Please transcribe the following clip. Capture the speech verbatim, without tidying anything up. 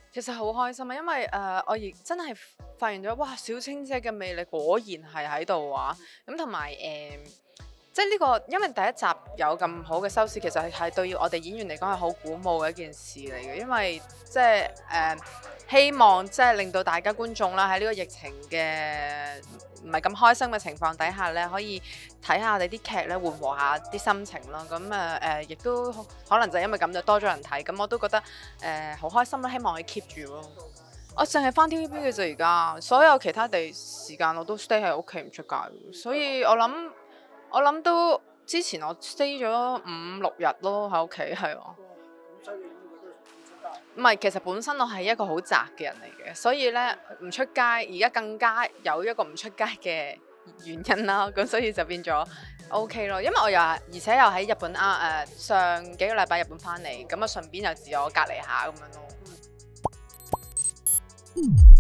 其實好開心啊，因為誒、呃、我而真係發現咗，哇！小青姐嘅魅力果然係喺度啊！咁同埋誒，即係呢個，因為第一集有咁好嘅收視，其實係係對我哋演員嚟講係好鼓舞嘅一件事嚟嘅，因為即係誒、呃、希望即係令到大家觀眾啦喺呢個疫情嘅唔係咁開心嘅情況底下咧，可以睇下我哋啲劇咧，緩和下啲心情咯。咁誒誒，亦都可能就因為咁就多咗人睇，咁我都覺得誒好、呃、開心啦，希望可以 keep 住咯。我淨係翻 T V B 嘅啫，而家所有其他地時間我都 stay 喺屋企唔出街，所以我諗我諗都之前我 stay 咗五六日咯喺屋企，係啊。唔係，其實本身我係一個好宅嘅人嚟嘅，所以咧唔出街，而家更加有一個唔出街嘅原因啦。咁所以就變咗 OK 咯，因為我又而且又喺日本啊誒、呃，上幾個禮拜日本翻嚟，咁啊順便又自我隔離下咁樣咯。